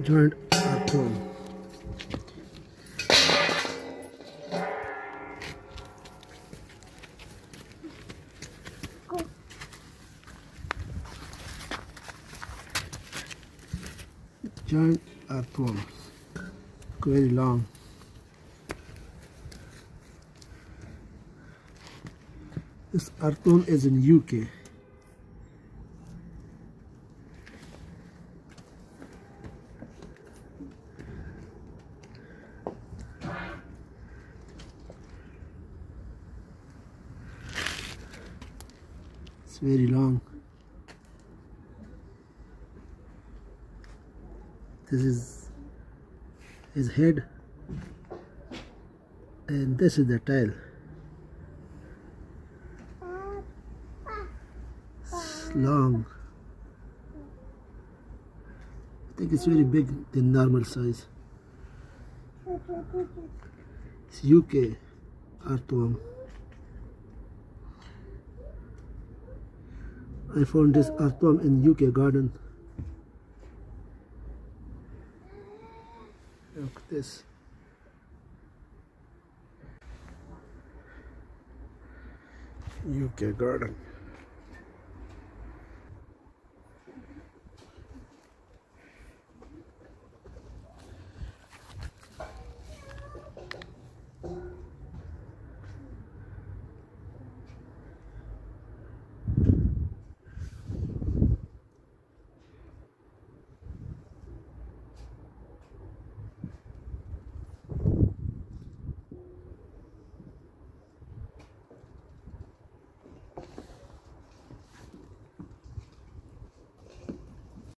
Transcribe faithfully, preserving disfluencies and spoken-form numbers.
Giant earthworm. Giant earthworm, very long. This earthworm is in U K. It's very long. This is his head, and this is the tail. It's long. I think it's very big than normal size. It's U K earthworm. I found this earthworm in U K garden. Look at this. U K garden.